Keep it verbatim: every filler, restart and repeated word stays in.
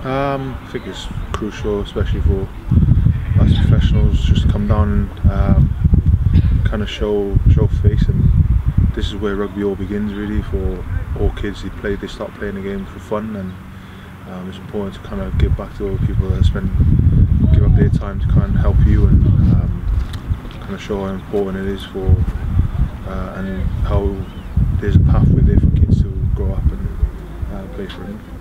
Um, I think it's crucial, especially for us professionals, just to come down and um, kind of show show face, and this is where rugby all begins really. For all kids, they play, they start playing the game for fun, and um, it's important to kind of give back to all the people that spend give up their time to kind of help you, and um, kind of show how important it is for uh, and how there's a pathway there for kids to grow up and uh, play for them.